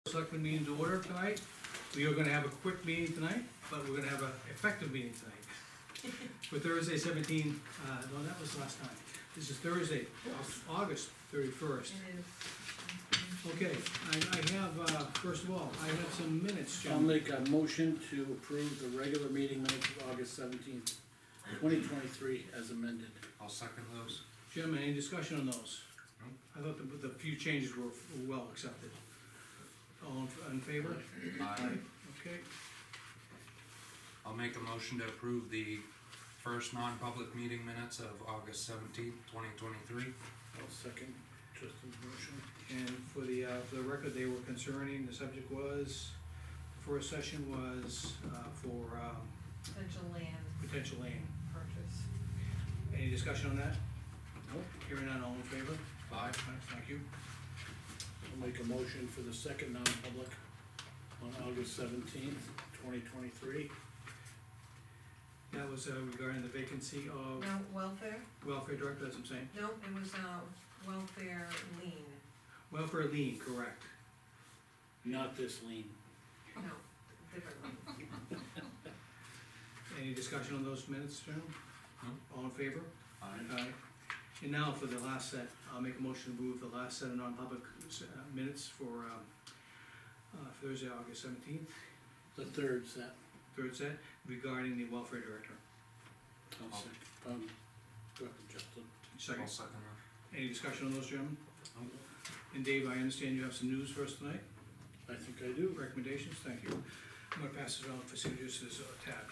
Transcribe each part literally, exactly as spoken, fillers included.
Selectmen meeting to order tonight. We are gonna have a quick meeting tonight, but we're gonna have an effective meeting tonight. For Thursday seventeen, uh, no, that was last time. This is Thursday, August thirty-first. Okay, I, I have, uh, first of all, I have some minutes, I'll Jim. make a motion to approve the regular meeting minutes of August seventeenth, twenty twenty-three as amended. I'll second those. Jim, any discussion on those? No. I thought the, the few changes were were well accepted. All in, in favor? Aye. Okay, I'll make a motion to approve the first non-public meeting minutes of August seventeenth, twenty twenty-three. I'll second Justin's motion. and for the, uh, for the record, they were concerning, the subject was, the first session was, uh, for, um, Potential land potential land. purchase. Any discussion on that? Nope. Hearing none, all in favor? Aye. Thank you. I'll make a motion for the second non-public on August seventeenth, twenty twenty-three. That was uh, regarding the vacancy of No, welfare? welfare director, that's what I'm saying. No, it was, uh, welfare lien. Welfare lien, correct. Not this lien. No, different lien. Any discussion on those minutes, gentlemen? No. All in favor? Aye. And now for the last set, I'll make a motion to move the last set of non-public uh, minutes for, um, uh, Thursday, August seventeenth, The third set. third set, regarding the welfare director. I'll second, um, go ahead, Justin. I'll Second, second that. any discussion on those, gentlemen? No. And Dave, I understand you have some news for us tonight, I think I do. recommendations, thank you. I'm gonna pass this around for signatures as uh, tabbed.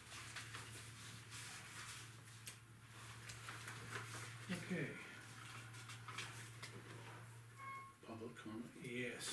Okay, Public comment. yes.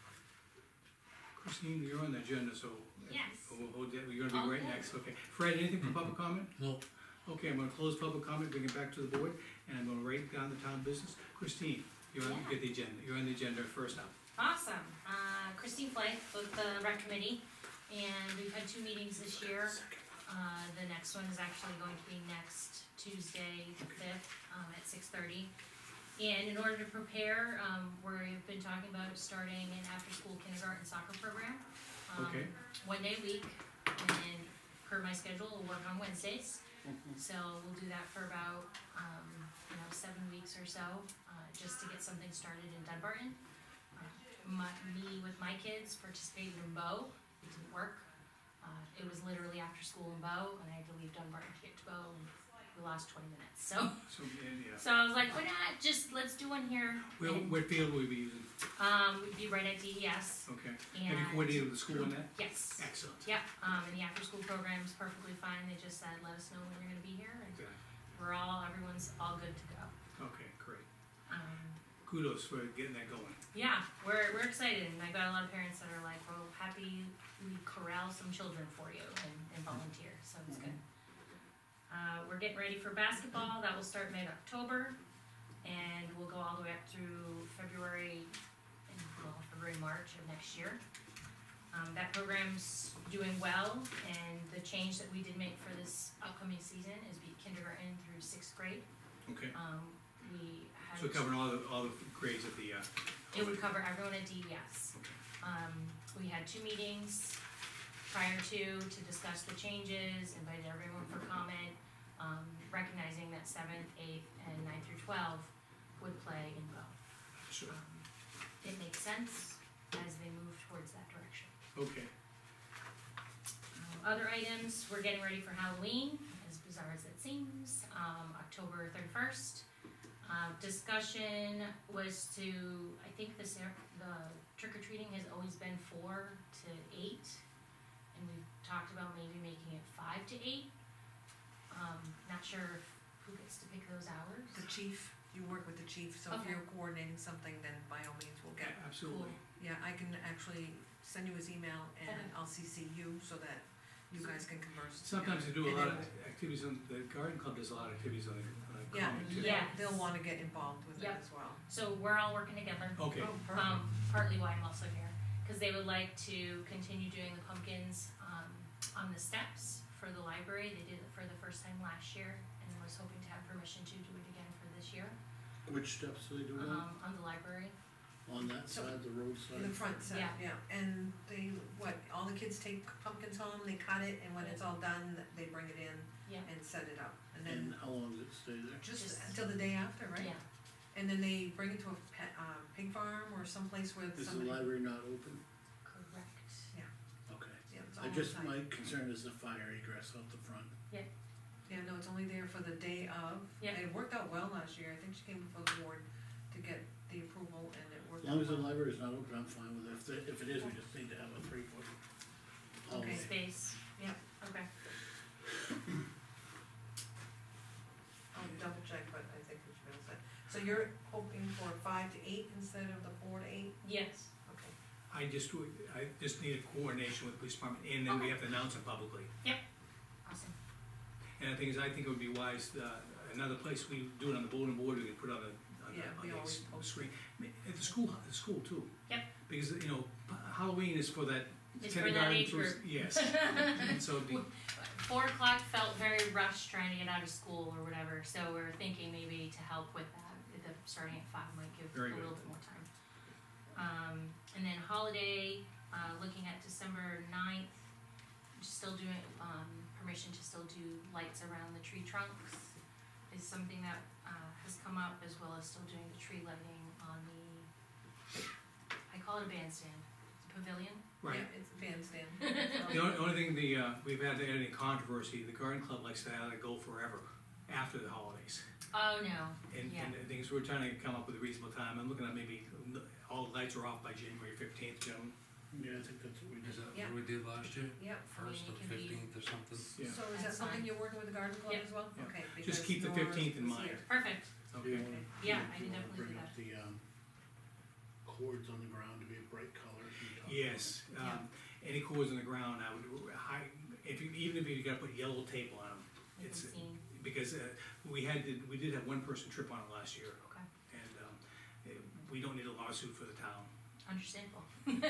Christine, you're on the agenda, so. Yes. We'll hold that, we're gonna All be right good. next, okay. Fred, anything for public comment? No. Okay, I'm gonna close public comment, bring it back to the board, and I'm gonna write down the town business. Christine, you're on, Yeah. get the agenda, you're on the agenda first up. Awesome. Uh, Christine Flake with the rec committee, and we've had two meetings this year. Uh, the next one is actually going to be next Tuesday, the fifth, um, at six thirty. And in order to prepare, um, we've been talking about starting an after-school kindergarten soccer program. Um, Okay. One day a week, and per my schedule, we'll work on Wednesdays. So we'll do that for about, um, you know, seven weeks or so, uh, just to get something started in Dunbarton. Uh, My, me with my kids participated in Bow, it didn't work. Uh, it was literally after school in Bow, and I had to leave Dunbarton to get to Bow, and we lost twenty minutes, so. So, and, yeah, So I was like, why not, just, let's do one here. Where- And, what field will we be using? Um, we'd be right at D E S, Okay, have you and, coordinated with the school on that? yes. Excellent. Yep, um, and the after-school program's perfectly fine, they just said, let us know when you're gonna be here, and Exactly. we're all, everyone's all good to go. Okay, great. Um, Kudos for getting that going. yeah, we're, we're excited, and I've got a lot of parents that are like, well, happy we corral some children for you and, and volunteer, so it's good. Uh, we're getting ready for basketball, that will start mid-October, and we'll go all the way up through February, and, well, February, March of next year. Um, that program's doing well, and the change that we did make for this upcoming season is be kindergarten through sixth grade. Okay, Um, we had. so covering all the, all the grades at the, uh. It would cover everyone at D E S. Okay. Um, we had two meetings prior to, to discuss the changes, invited everyone for comment, um, recognizing that seventh, eighth, and ninth through twelve would play in both. Sure, Um, It makes sense as they move towards that direction. okay, Um, Other items, we're getting ready for Halloween, as bizarre as it seems, um, October thirty-first. Uh, discussion was to, I think this, the trick-or-treating has always been four to eight, and we've talked about maybe making it five to eight. Um, not sure if, who gets to pick those hours. The chief, you work with the chief, so if Okay. you're coordinating something, then by all means we'll get. absolutely. Yeah, I can actually send you his email and Okay. I'll C C you so that you guys can converse. Sometimes they together. do a lot And of then- activities on, the garden club does a lot of activities on the, on the Yeah, common too. Yeah. they'll, they'll wanna get involved with it Yep. as well. So we're all working together. Okay, Oh, perfect. Um, partly why I'm also here, cause they would like to continue doing the pumpkins, um, on the steps for the library. They did it for the first time last year, and was hoping to have permission to do it again for this year, Which steps do they do now? um, on the library. On that So- side, the roadside? In the front side, Yeah. yeah, and they, what, all the kids take pumpkins home, they cut it, and when it's all done, they bring it in Yeah. and set it up. And And then, how long does it stay there? just Just- until the day after, right? Yeah, And then they bring it to a pet, um, pig farm or someplace where Is the somebody. library not open? correct. Okay. Yeah, it's all I just, on site. my concern is the fire egress out the front. Yeah, no, it's only there for the day of. Yeah. It worked out well last year, I think she came before the board to get the approval and it As worked long out as the well. library's not open, I'm fine with it. If, the- if it is, we just need to have a three foot hallway. Okay. Space. Yeah. Okay. I'll double check, but I think we should be able to. So you're hoping for five to eight instead of the four to eight? Yes. Okay. I just, would- I just need a coordination with the police department, and then we Okay. have to announce it publicly. Awesome. And the thing is, I think it would be wise, uh, another place, we do it on the bulletin board, we can put on the, on Yeah, the, we on the always s- post. screen. At the school, at the school too. Yep. Because, you know, Halloween is for that It's for that kindergarten age through, group. yes. And so the, Four o'clock felt very rushed trying to get out of school or whatever, so we're thinking maybe to help with that, with the starting at five might give Very a good. little bit more time. Um, and then holiday, uh, looking at December ninth, still doing, um, permission to still do lights around the tree trunks is something that, uh, has come up, as well as still doing the tree lighting on the, I call it a bandstand, it's a pavilion. right. Yeah, it's a bandstand. The only, only thing, the, uh, we've had any controversy, the garden club likes to have it go forever, after the holidays. Oh, no, And, yeah, and the things, we're trying to come up with a reasonable time, I'm looking at maybe, all the lights are off by January fifteenth, gentlemen. Yeah, I think that's what we Is did. that Yeah. what we did last year? Yep. First I mean, or it can be- fifteenth or something? Yeah. So is that That's something fine. you're working with the garden club Yep. as well? Yeah. Okay. Just because keep the Nora fifteenth in was mind. here. perfect, Do you Okay. wanna- Yeah, do I you can wanna definitely Bring do up the, um, cords on the ground to be a bright color. Can you talk about Yes, Yeah. um, any cords on the ground, I would, high, if you, even if you gotta put yellow tape on them, you can it's, see, because, uh, we had, to- we did have one person trip on it last year, okay, and, um, eh, we don't need a lawsuit for the town. understandable.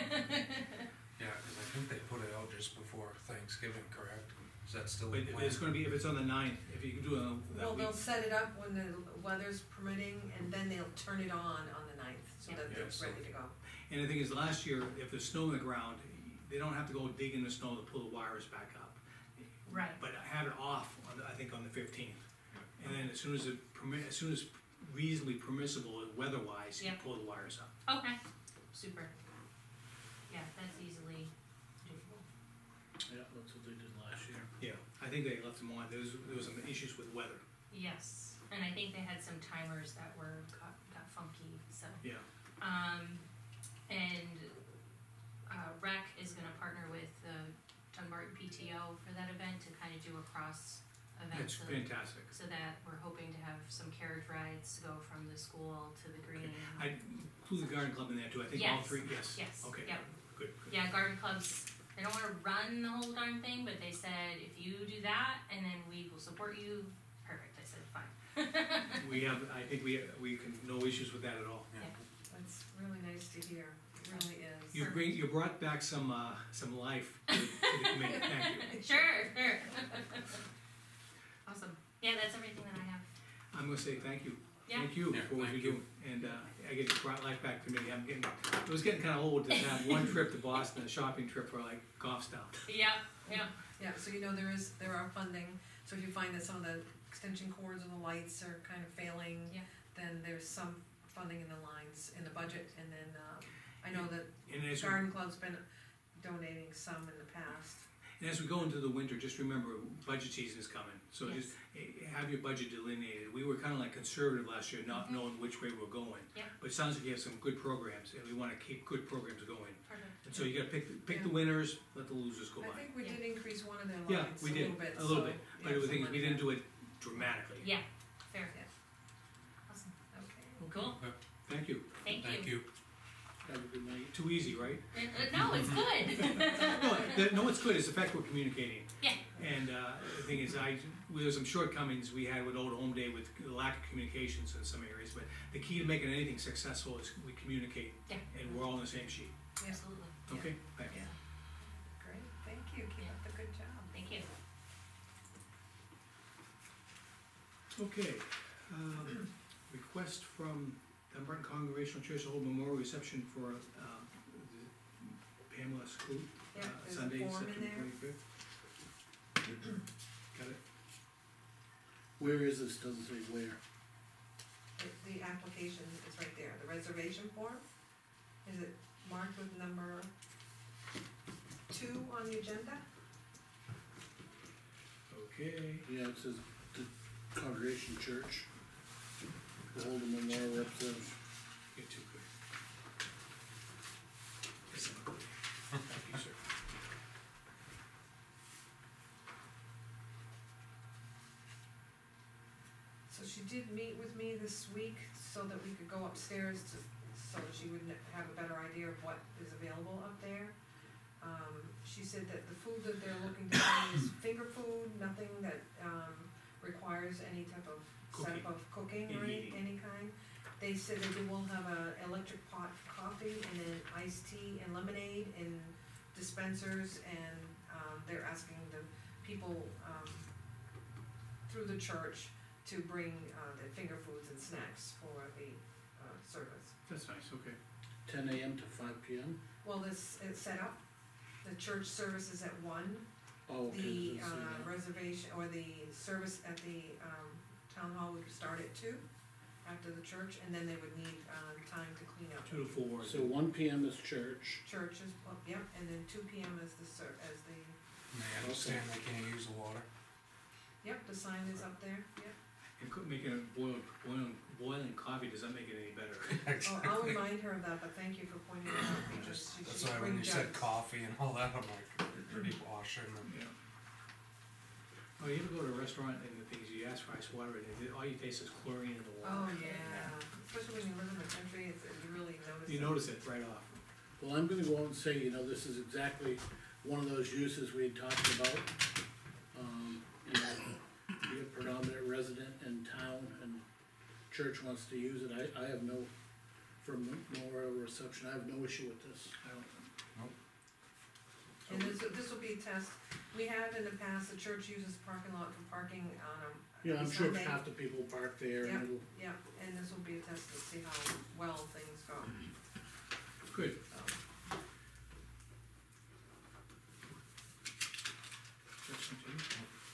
Yeah, cause I think they put it out just before Thanksgiving, correct? Is that still But the if plan? it's gonna be, if it's on the ninth, if you can do it on that Well, they'll week, set it up when the weather's permitting, and then they'll turn it on on the ninth, so Yeah. that Yeah, it's so- ready to go. and the thing is, last year, if there's snow on the ground, they don't have to go dig in the snow to pull the wires back up. Right, But I have it off, on the- I think on the fifteenth. And then as soon as it permit, as soon as reasonably permissible weather-wise, you Yeah. pull the wires up. okay, super. Yeah, that's easily doable. Yeah, that's what they did last year. Yeah, I think they left them on, there was, there was some issues with weather, Yes, and I think they had some timers that were, got, got funky, so. yeah. Um, and, uh, Rec is gonna partner with the Dunbarton P T O for that event to kind of do a cross event. That's so- fantastic. So that we're hoping to have some carriage rides to go from the school to the green. I include the garden club in there too, I think all Yes. three, yes. Yes, Okay, yep. good, good. Yeah, garden clubs, they don't wanna run the whole darn thing, but they said, if you do that, and then we will support you, perfect, I said, fine. We have, I think we, we can, no issues with that at all. Yeah. That's really nice to hear, it really is. You bring, you brought back some, uh, some life to, to the committee, thank you. Sure, sure. Awesome, yeah, that's everything that I have. I'm gonna say thank you. Yeah. Thank you Yeah, for what thank you you. do, and, uh, I get brought life back to me, I'm getting, it was getting kinda old to have one trip to Boston, a shopping trip for like golf style. Yeah, yeah, Yeah, so you know, there is, there are funding, so if you find that some of the extension cords or the lights are kind of failing, Yeah. then there's some funding in the lines, in the budget, and then, um, I know that And as we, Garden Club's been donating some in the past. and as we go into the winter, just remember, budget season is coming, so Yes. just eh, have your budget delineated. We were kinda like conservative last year, not Mhm. knowing which way we're going. Yeah. But it sounds like you have some good programs, and we wanna keep good programs going. perfect. And so you gotta pick, pick the Yeah. winners, let the losers go I by. think we Yeah. did increase one of their Yeah, lines a we little did, bit, a little so, bit, yeah, but the some thing is, we money didn't there. do it dramatically. Yeah, fair, Yeah. awesome, Okay. cool, Thank you. thank you. Thank you. Have a good night. Too easy, right? Uh, uh, No, it's good. No, the- no, it's good, it's the fact we're communicating. Yeah. And, uh, the thing is, I, there's some shortcomings we had with Old Home Day with the lack of communications in some areas, but the key to making anything successful is we communicate. Yeah. And we're all on the same sheet, Absolutely, Yeah. okay? Thank you. Yeah. Great, thank you, keep Yeah. up the good job. thank you. Okay, um, request from Dunbarton Congregational Church to hold memorial reception for, um, Pamela Scoot, Yeah, uh, there's a Sunday, form in September there. twenty-fifth. Got it? Where is this, doesn't say where. It- The application is right there, the reservation form, is it marked with number two on the agenda? Okay, Yeah, it says the Congregation Church to hold a memorial representative. you're too good. Yes, I'm good. Thank you, sir. So she did meet with me this week so that we could go upstairs to, so that she would kn- have a better idea of what is available up there. Um, she said that the food that they're looking to buy is finger food, nothing that, um, requires any type of setup Cooking. of cooking or Any any, eating. any kind. They said that they will have a electric pot for coffee and then iced tea and lemonade and dispensers, and, um, they're asking the people, um, through the church to bring, uh, the finger foods and snacks for the, uh, service. That's nice, okay. Ten AM to five PM? Well, this, it's set up, the church service is at one, Oh, okay. the, doesn't say uh, that. reservation, or the service at the, um, town hall would start at two, after the church, and then they would need, um, time to clean up. Two to four. So one PM is church, Church is, well, yep, and then two P M is the ser, as the, And they understand they can't use the water. yep, the sign is up there, yep. And cook, making a boiled, boiling, boiling coffee doesn't make it any better. Oh, I'll remind her of that, but thank you for pointing it out, because she That's should why bring when you said jugs. coffee and all that, I'm like, pretty washing and. Yeah. Oh, you ever go to a restaurant and the things, you ask for ice water and it- all you taste is chlorine in the Oh, water? yeah, especially when you live in the country, it's, you really notice. You it. notice it right off. well, I'm gonna go out and say, you know, this is exactly one of those uses we had talked about. Um, you know, be a predominant resident in town and church wants to use it, I, I have no, from memorial reception, I have no issue with this. I don't, And this, this will be a test, we have in the past, the church uses the parking lot for parking on a. Yeah, I'm sure Sunday. half the people park there Yeah. and it'll, Yeah, and this will be a test to see how well things go, good. so. That's one too.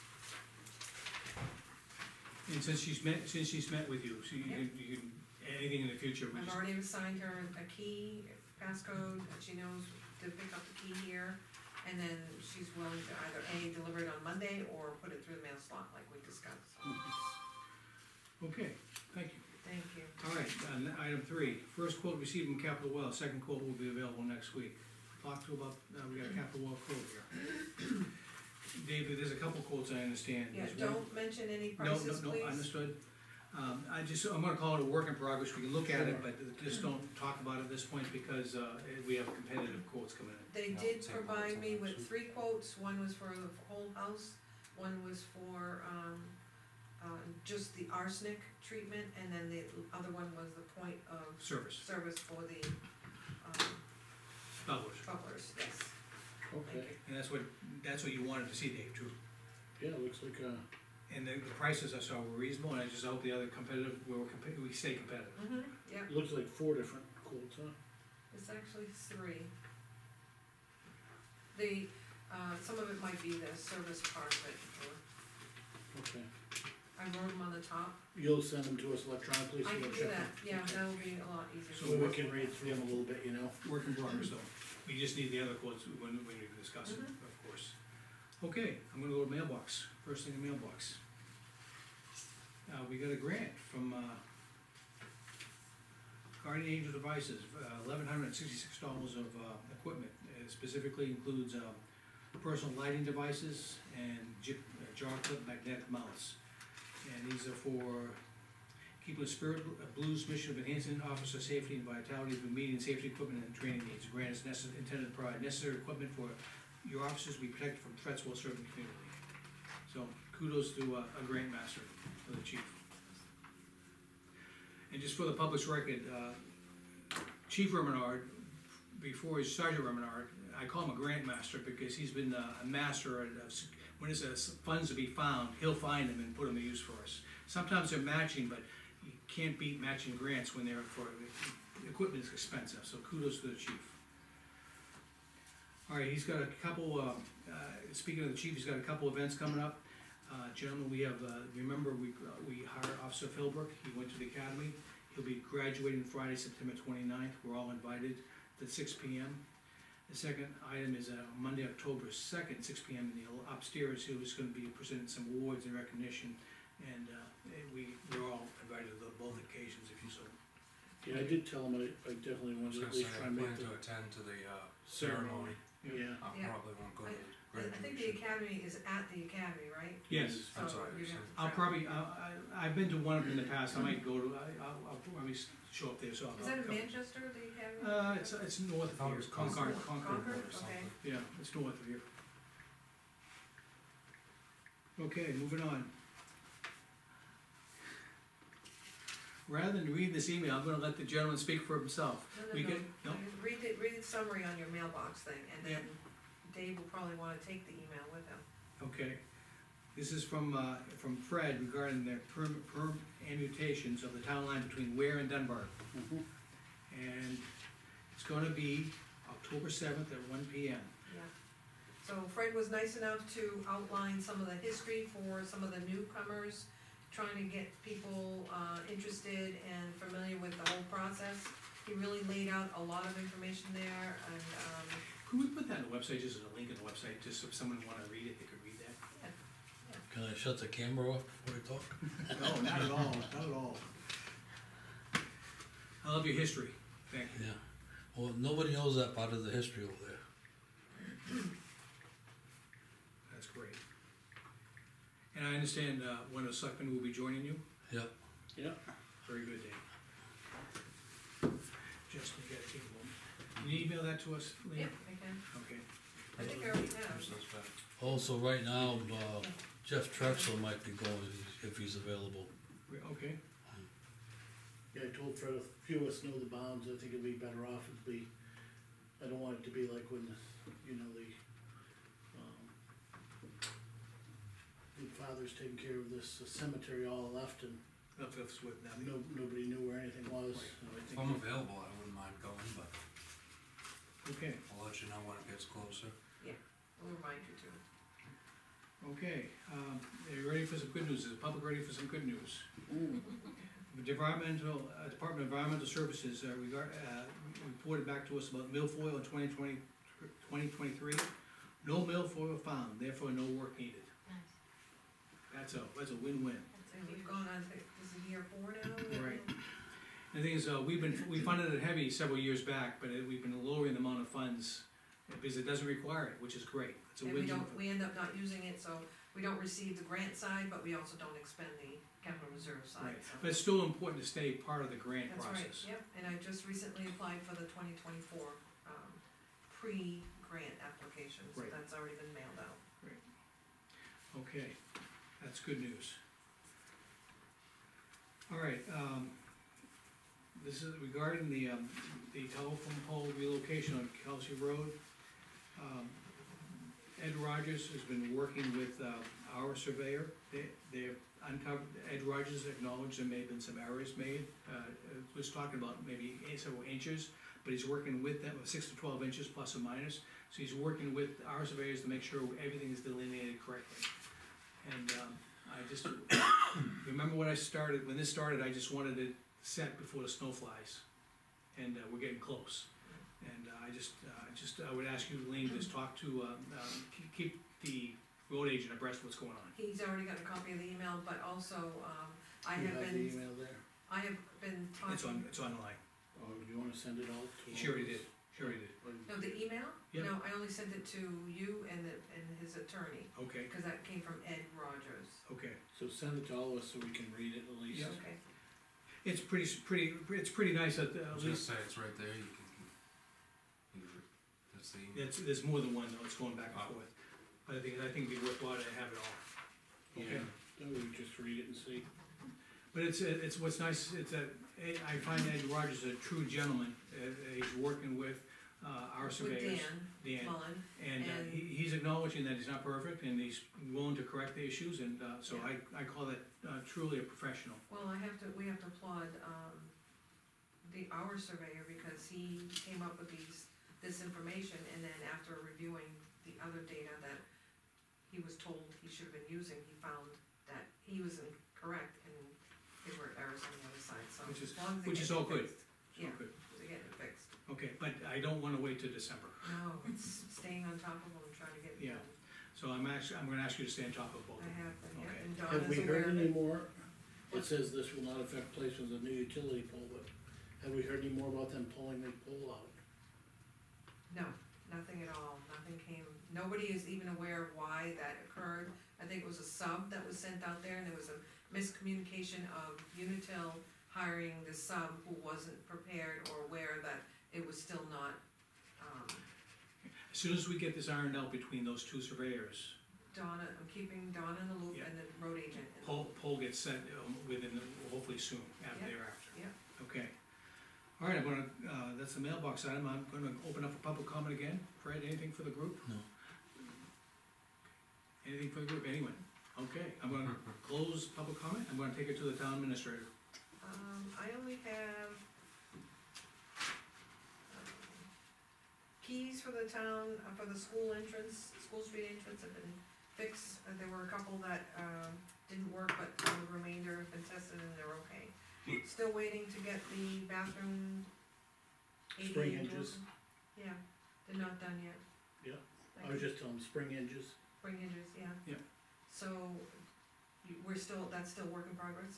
And since she's met, since she's met with you, so you Yeah. can, you can, anything in the future, we I've just, already assigned her a key, passcode, that she knows to pick up the key here. And then she's willing to either A, deliver it on Monday, or put it through the mail slot like we discussed, so, okay, thank you. thank you. All right, uh, item three, first quote received from Capital Well, second quote will be available next week. Talk to about, uh, we got a Capital Well quote here. David, there's a couple quotes I understand. Yeah, There's one- don't mention any No, prices, no, please. no, understood. Um, I just, I'm gonna call it a work in progress, we can look at it, but just don't talk about it at this point, because, uh, we have competitive quotes coming in. They No, did take provide notes on me that, with too. three quotes, one was for the whole house, one was for, um, uh, just the arsenic treatment, and then the other one was the point of Service, service for the, um, bubblers, bubblers, yes, thank okay, you. and that's what, that's what you wanted to see, Dave, too. yeah, looks like, uh, And the, the prices I saw were reasonable, and I just hope the other competitive, we were compa- we stay competitive. Mm-hmm, yeah, looks like four different quotes, huh? it's actually three. The, uh, some of it might be the service part of it, or Okay, I wrote them on the top. you'll send them to us electronically, so I we'll can do check that, them? yeah, Okay. that'll be a lot easier. So we can read through them a little bit, you know? Work in progress, though. We just need the other quotes when, when we discuss it, Mhm. of course. Okay, I'm gonna go to mailbox, first thing in mailbox. Uh, we got a grant from, uh, Guardian Angel Devices, uh, eleven hundred and sixty-six dollars of, uh, equipment. It specifically includes, um, personal lighting devices and j- uh, jar clip magnetic mounts. And these are for keeping the spirit of blues mission of enhancing officer safety and vitality through meeting safety equipment and training needs. Grant is necessary, intended to provide necessary equipment for your officers to be protected from threats while serving the community. So kudos to, uh, a grant master, for the chief. And just for the public's record, uh, Chief Remenard, before he's Sergeant Remenard, I call him a grant master because he's been uh, a master of, of- when there's uh, funds to be found, he'll find them and put them to use for us. Sometimes they're matching, but you can't beat matching grants when they're for, equipment is expensive, so kudos to the chief. All right, he's got a couple, uh, uh, speaking of the chief, he's got a couple events coming up. Uh, gentlemen, we have, uh, remember, we, uh, we hired Officer Philbrook, he went to the academy. He'll be graduating Friday, September twenty-ninth, we're all invited at six P M. The second item is, uh, Monday, October second, six P M in the upstairs, he was gonna be presenting some awards and recognition. And, uh, we, we're all invited to both occasions if you so. Yeah, I did tell him I, I definitely I was wanted to gonna at say, least I try and plan make to the attend to the, uh, ceremony. ceremony. Yeah, I Yeah. probably won't go to the I I think the graduation. academy is at the academy, right? Yes, That's So what I you're said. gonna have to I'll travel. probably, I, I, I've been to one of them in the past, I might go to, I, I'll, I'll probably show up there, so I'll. Is that in I'll- Manchester, the academy? Uh, it's, it's north I thought of it here, was Concord, Concord. Concord, Concord, or okay. something. yeah, it's north of here. Okay, moving on. Rather than read this email, I'm gonna let the gentleman speak for himself. No, no, We no, get, no, read the, read the summary on your mailbox thing, and Yeah. then Dave will probably wanna take the email with him. okay. This is from, uh, from Fred regarding the perm, perm amputations of the town line between Ware and Dunbarton. mhm. And it's gonna be October seventh at one P M. Yeah. So Fred was nice enough to outline some of the history for some of the newcomers, trying to get people, uh, interested and familiar with the whole process. He really laid out a lot of information there, and, um, Could we put that on the website, just as a link on the website, just so if someone wanna read it, they could read that? Can I shut the camera off before I talk? No, not at all, not at all. I love your history, thank you. Yeah. Well, nobody knows that part of the history over there. That's great. And I understand, uh, one of the selectmen will be joining you? Yep. Yeah, Very good, Dave. Just, we gotta take a moment. Can you email that to us, Lean? yeah, I can, Okay. I think I already have. Here's this back. Also, right now, uh, Jeff Trexler might be going if he's- if he's available. Okay, yeah, I told Fred, a few of us know the bounds, I think it'd be better off if we, I don't want it to be like when, you know, the, um, the father's taking care of this cemetery all left and that's what's with now. no, nobody knew where anything was, so I If think. I'm available, I wouldn't mind going, but Okay, I'll let you know when it gets closer. We'll remind you to. okay, um, are you ready for some good news? Is the public ready for some good news? Mm. The Environmental, uh, Department of Environmental Services, uh, regard, uh, reported back to us about milfoil in twenty twenty, twenty twenty-three. No milfoil found, therefore no work needed. Nice. That's a, that's a win-win. And we've gone on, to- this is year four now? Right. And the thing is, uh, we've been, we funded it heavy several years back, but it- we've been lowering the amount of funds, uh, because it doesn't require it, which is great. It's a And we win-win. don't, we end up not using it, so we don't receive the grant side, but we also don't expend the capital reserve side, Right, so. but it's still important to stay part of the grant That's right, process. yep, and I just recently applied for the twenty twenty-four, um, pre-grant application, so Right. that's already been mailed out. Okay, that's good news. All right, um, this is regarding the, um, the telephone pole relocation on Kelsey Road. Um, Ed Rogers has been working with, uh, our surveyor, they, they've uncovered, Ed Rogers acknowledged there may have been some errors made, uh, it was talking about maybe eight- several inches, but he's working with them, six to twelve inches plus or minus, so he's working with our surveyors to make sure everything is delineated correctly. And, um, I just, remember when I started, when this started, I just wanted it set before the snow flies, and, uh, we're getting close. And uh, I just, uh, just, I would ask you, Lean, just talk to, um, um, keep- keep the road agent abreast of what's going on. He's already got a copy of the email, but also, um, I You have have the been, email there, I have been It's on, talking, it's online, or do you wanna send it all to? she already did, she already did, no, the email? Yeah. No, I only sent it to you and the, and his attorney, okay, cause that came from Ed Rogers. okay. So send it to all of us so we can read it at least. Yeah. Okay, It's pretty, pretty, it's pretty nice that, uh, I at was gonna least, say, it's right there, you can, you can- that's the email. it's, there's more than one though, it's going back and Oh. forth. But I think, I think it'd be worthwhile to have it all. Okay. Yeah, then we can just read it and see. But it's, it's, what's nice, it's that, Ed- I find Ed Rogers a true gentleman, uh, he's working with, uh, our with surveyors. Dan Dan, Mullen, and, uh, and- he, he's acknowledging that he's not perfect, and he's willing to correct the issues, and, uh, so Yeah. I, I call that, uh, truly a professional. well, I have to, we have to applaud, um, the, our surveyor, because he came up with these, this information, and then after reviewing the other data that he was told he should have been using, he found that he was incorrect, and there were errors on the other side, so. Which is- as long as they which get is it all good. fixed. So Yeah, good. they get it fixed. Okay, but I don't wanna wait till December, No, it's staying on top of them, trying to get it Yeah. done. so I'm actually, I'm gonna ask you to stay on top of both of I them. have, been, yeah, Okay. and Have Donna's we aware heard of any it. more? It says this will not affect placement of the new utility pole, but have we heard any more about them pulling the pole out? No, nothing at all, nothing came, nobody is even aware of why that occurred. I think it was a sub that was sent out there, and there was a miscommunication of Unitil hiring the sub who wasn't prepared or aware that it was still not, um, As soon as we get this ironed out between those two surveyors, Donna, I'm keeping Donna in the loop Yeah. and the road agent. in the poll, loop. poll gets set um, within, hopefully soon, after Yeah. thereafter. Yeah. Okay. All right, I'm gonna, uh, that's the mailbox item, I'm gonna open up for public comment again. Fred, anything for the group? No. Anything for the group, anyone? Okay, I'm gonna close public comment, I'm gonna take it to the town administrator. Um, I only have um, keys for the town, uh, for the school entrance, school street entrance have been fixed. Uh, There were a couple that, um, didn't work, but the remainder have been tested and they're okay. Still waiting to get the bathroom A D A Spring doors. hinges. Yeah, they're not done yet. Yeah, Like I was just telling them, spring hinges. Spring hinges, yeah. Yeah. So, you, we're still, that's still work in progress?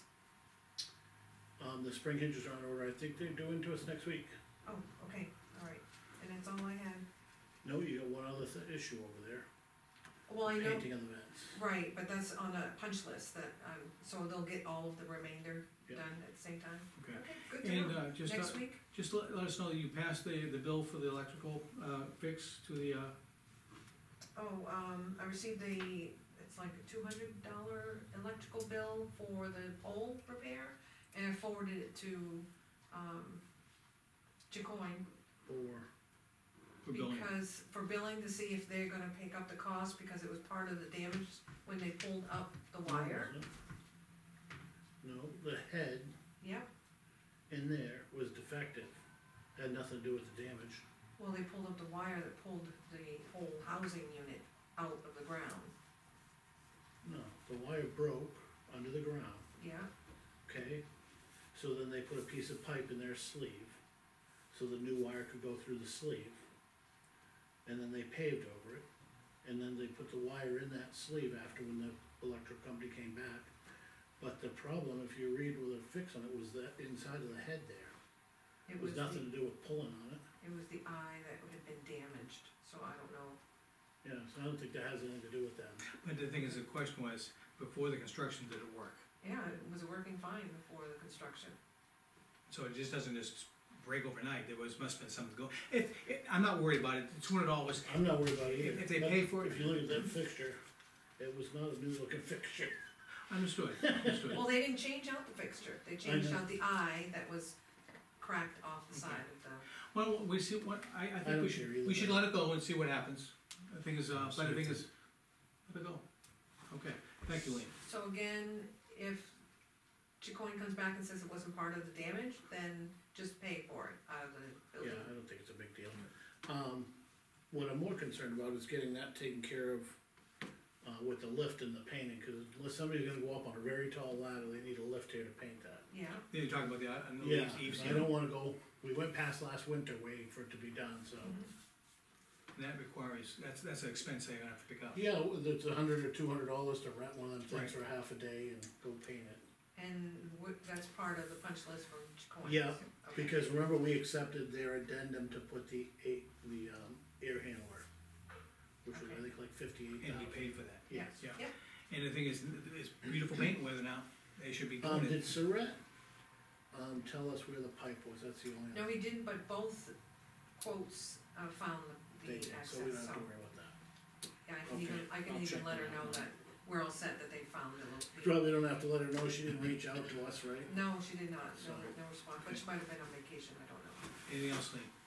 Um, the spring hinges are on order, I think they're due into us next week. Oh, okay, all right, and that's all I had. No, you got one other th- issue over there, Well, I know, painting of the vents. right, but that's on a punch list that, um, so they'll get all of the remainder Yeah. done at the same time? Okay. Okay, good to And, know. uh, just, Next uh, week? just let, let us know that you passed the, the bill for the electrical, uh, fix to the, uh, Oh, um, I received the, it's like a two hundred dollar electrical bill for the pole repair, and I forwarded it to, um, Jacoin, Or, for billing. because, for billing to see if they're gonna pick up the cost, because it was part of the damage when they pulled up the wire. no, the head Yep, in there was defective, had nothing to do with the damage. well, they pulled up the wire that pulled the whole housing unit out of the ground, No, the wire broke under the ground, yeah, okay? So then they put a piece of pipe in their sleeve, so the new wire could go through the sleeve. And then they paved over it, and then they put the wire in that sleeve after when the electric company came back. But the problem, if you read with a fix on it, was that inside of the head there. it It was was nothing the, to do with pulling on it, it was the eye that had been damaged, so I don't know. yeah, so I don't think that has anything to do with that. But the thing is, the question was, before the construction, did it work? Yeah, it was working fine before the construction. So it just doesn't just break overnight, there was, must've been something go, if, it, I'm not worried about it, two hundred dollars, I'm not worried about it either. If they but pay for it- If you look at that fixture, it was not a new looking fixture. understood, understood. Well, they didn't change out the fixture, they changed know. out the eye that was cracked off the side of the, Well, we see, what, I, I I think we don't should, care either we should way. let it go and see what happens. The thing is, uh, but the thing is, let it go. Okay, thank you, Lean. so again, if Chicoine comes back and says it wasn't part of the damage, then just pay for it out of the Yeah, building. I don't think it's a big deal. Um, what I'm more concerned about is getting that taken care of, uh, with the lift and the painting, cause unless somebody's gonna go up on a very tall ladder, they need a lift here to paint that. Yeah, Then you're talking about the, uh, the Yeah, eaves, I don't wanna go, we went past last winter waiting for it to be done, so. mhm. and that requires, that's, that's an expense they're gonna have to pick up. Yeah, it's a hundred or two hundred dollars to rent one of them things Right. for half a day and go paint it. and wh- that's part of the punch list from Chicoine. Yeah, Okay. Because remember, we accepted their addendum to put the eight, the, um, air handler, which was, I Okay. think, like fifty-eight And be thousand. paid for that. Yes. Yeah. Yep. And the thing is, it's beautiful paint weather now, they should be Um, doing did it. Saret, um, tell us where the pipe was, that's the only. No, he didn't, but both quotes, uh, found the, They the did, access, so we don't so, have to worry about that. yeah, I can even, Okay, I can I'll even check let her that know out. that we're all set, that they found the. the- Probably don't have to let her know, she didn't reach out to us, right? No, she did not, no, So- no response, but she might have been on vacation, I don't know. Anything else, Lean?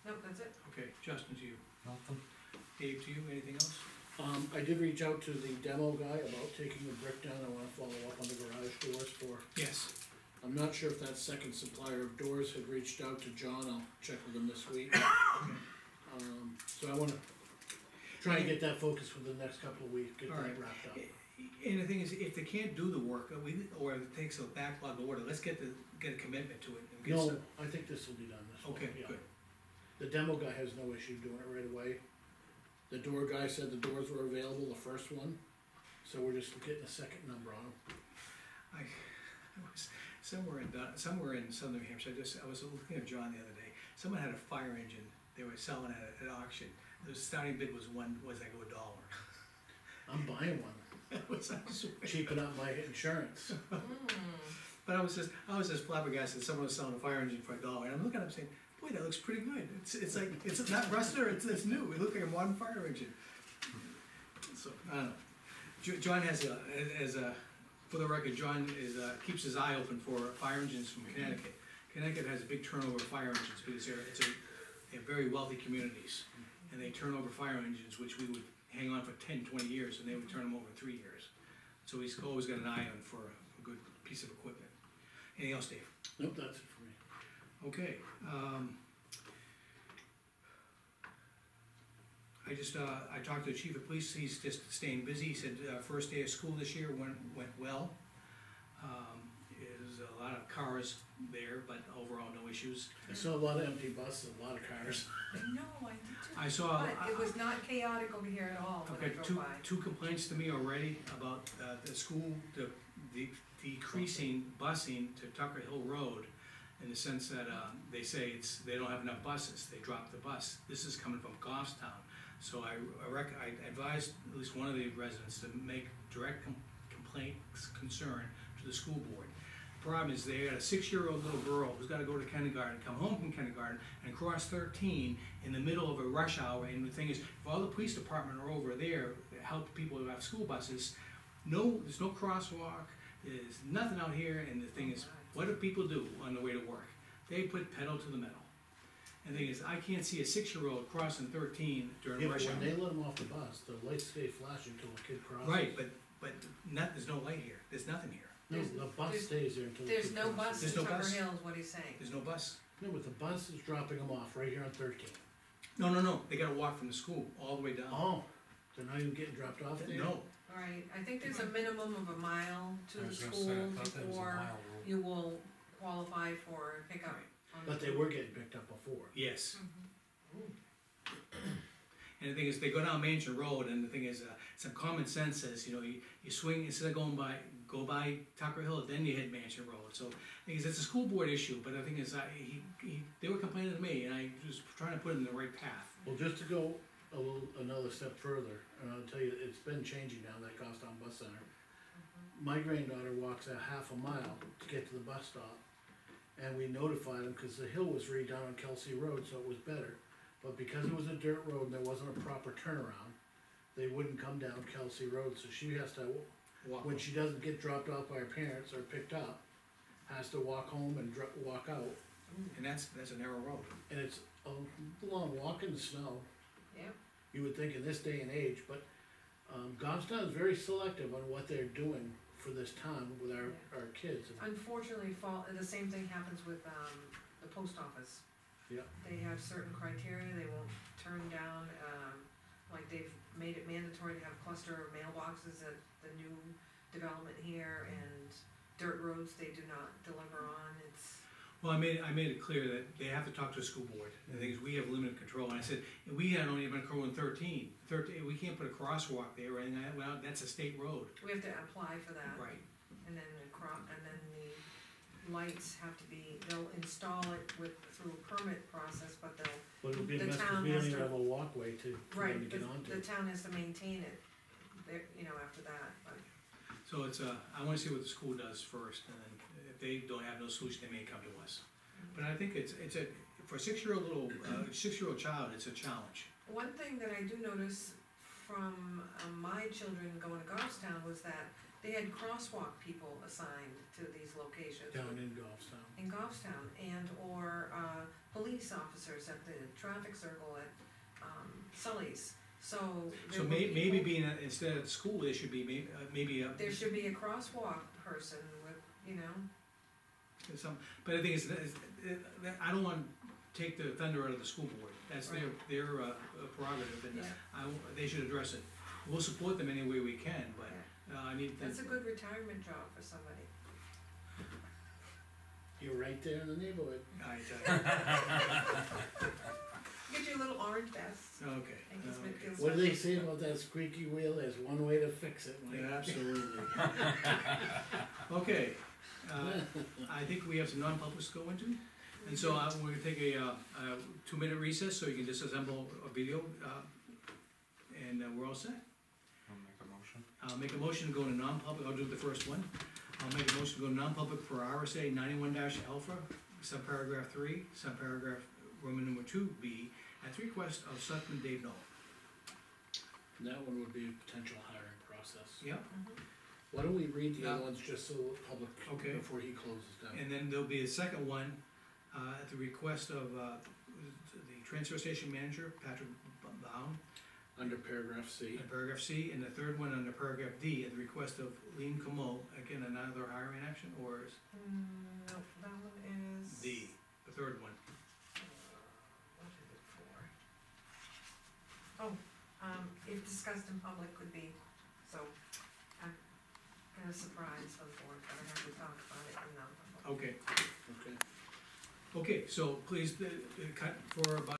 Nope, that's it. Okay, Justin, to you. Nothing? Dave, to you, anything else? Um, I did reach out to the demo guy about taking the brick down, I wanna follow up on the garage doors for, Yes. I'm not sure if that second supplier of doors had reached out to John, I'll check with him this week. Um, so I wanna try and get that focused for the next couple of weeks, get that Alright. wrapped up. And the thing is, if they can't do the work, uh, we, or if it takes a backlog order, let's get the, get a commitment to it. and get No, some- I think this will be done this fall, Okay, yeah. good. The demo guy has no issue doing it right away. The door guy said the doors were available, the first one, so we're just getting a second number on them. I, I was somewhere in, Dun- somewhere in southern New Hampshire, I just, I was looking at John the other day, someone had a fire engine, they were selling at, at auction, the starting bid was one, was like a dollar. I'm buying one, That was, I swear. cheaping up my insurance. Mm. But I was just, I was just flabbergasted, someone was selling a fire engine for a dollar, and I'm looking at him saying, boy, that looks pretty good, it's, it's like, it's not rusted, or it's, it's new, it looked like a modern fire engine. So, I don't know, Jo- John has a, as a, for the record, John is, uh, keeps his eye open for fire engines from Connecticut. Connecticut has a big turnover of fire engines, because they're, it's a, they're very wealthy communities, and they turn over fire engines, which we would hang on for ten, twenty years, and they would turn them over in three years. So he's always got an eye on for a good piece of equipment. Anything else, Dave? Nope, that's it for me. Okay, um. I just, uh, I talked to the chief of police, he's just staying busy, he said, uh, first day of school this year went, went well. Um, there's a lot of cars there, but overall no issues. I saw a lot of empty buses, a lot of cars. I know, I did too. I saw. But it was not chaotic over here at all I've when I got drove two, by. two complaints to me already about, uh, the school, the, the decreasing busing to Tucker Hill Road, in the sense that, uh, they say it's, they don't have enough buses, they dropped the bus. This is coming from Goffstown, so I, I rec, I advised at least one of the residents to make direct com- complaint, concern to the school board. Problem is, they got a six-year-old little girl who's gotta go to kindergarten, come home from kindergarten, and cross thirteen in the middle of a rush hour, and the thing is, if all the police department are over there, to help people who have school buses, no, there's no crosswalk, there's nothing out here, and the thing is, what do people do on the way to work? They put pedal to the metal. And the thing is, I can't see a six-year-old crossing thirteen during Yeah, but rush hour. when they let them off the bus, the lights stay flashing till the kid crosses. Right, but, but not, there's no light here, there's nothing here, No, There's- the bus there's- stays there until the There's kid no crosses. bus There's in no Tucker bus? Hill is what he's saying. there's no bus. No, but the bus is dropping them off right here on thirteen. No, no, no, they gotta walk from the school all the way down. Oh, they're not even getting dropped off there? No, Alright, I think there's a minimum of a mile to I the was gonna school say, I thought that was a before mile rule. you will qualify for pickup. on the- But they were getting picked up before. yes. Mhm. And the thing is, they go down Mansion Road, and the thing is, uh, some common sense says, you know, you, you swing, instead of going by, go by Tucker Hill, then you hit Mansion Road, so, the thing is, it's a school board issue, but the thing is, I, he, he, they were complaining to me, and I was trying to put it in the right path. Well, just to go a little, another step further, and I'll tell you, it's been changing down that Goffstown Bus Center. My granddaughter walks a half a mile to get to the bus stop, and we notified them, cause the hill was redone on Kelsey Road, so it was better. But because it was a dirt road and there wasn't a proper turnaround, they wouldn't come down Kelsey Road, so she has to, Walk. when she doesn't get dropped off by her parents or picked up, has to walk home and dro- walk out, And that's, that's a narrow road. and it's a long walk in the snow. Yep, You would think in this day and age, but, um, Goffstown is very selective on what they're doing for this town with our, our kids. unfortunately, fall, the same thing happens with, um, the post office. Yeah. They have certain criteria, they won't turn down, um, like they've made it mandatory to have cluster of mailboxes at the new development here, and dirt roads they do not deliver on, it's, Well, I made, I made it clear that they have to talk to a school board, and the thing is, we have limited control, and I said, we had only been controlling thirteen. Thirteen, we can't put a crosswalk there or anything, like that. Well, that's a state road. we have to apply for that. Right. And then the cro- and then the lights have to be, they'll install it with, through a permit process, but they'll, But it'll be a The mess, cause town we don't has even to- have a walkway to, for them to right, get the, onto. the town has to maintain it, there, you know, after that, but. So it's, uh, I wanna see what the school does first, and then if they don't have no solution, they may come to us. But I think it's, it's a, for a six-year-old little, uh, six-year-old child, it's a challenge. One thing that I do notice from um, my children going to Goffstown was that they had crosswalk people assigned to these locations. Down in Goffstown. In Goffstown, and, or, uh, police officers at the traffic circle at, um, Sully's, so. So there were may, maybe people- being, a- instead of school, there should be may, uh, maybe a. There should be a crosswalk person with, you know, Some, but the thing is, that is- that- I don't wanna take the thunder out of the school board, that's their, Right. their uh, prerogative, and yeah, I, w- they should address it. We'll support them any way we can, but, yeah. uh, I need, That's to- a good retirement job for somebody. You're right there in the neighborhood. I tell Get your little orange vest. you, okay. And he's been- okay. feels What do they special. say about that squeaky wheel? There's one way to fix it, Mike. Yeah, absolutely. Okay, uh, I think we have some non-publics to go into, and so uh, we're gonna take a, uh, a two-minute recess, so you can disassemble a video, uh, and uh, we're all set. I'll make a motion. I'll make a motion to go into non-public, I'll do the first one. I'll make a motion to go to non-public for R S A ninety-one dash alpha, subparagraph three, subparagraph Roman number two B, at the request of Selectman Dave Knoll. And that one would be a potential hiring process. Yep, Why don't we read the other Yeah. ones just so the public, Okay. before he closes down? and then there'll be a second one, uh, at the request of, uh, the transfer station manager, Patrick Baum, Under paragraph C. in paragraph C, and the third one under paragraph D, at the request of Lean Como, again, another hiring action, or is Mm, no, that one is. D, the third one? Uh, What is it for? Oh, um, if discussed in public could be, so, I'm gonna surprise the board, but I have to talk about it in non-public. Okay, Okay. okay, so please, uh, uh, cut for about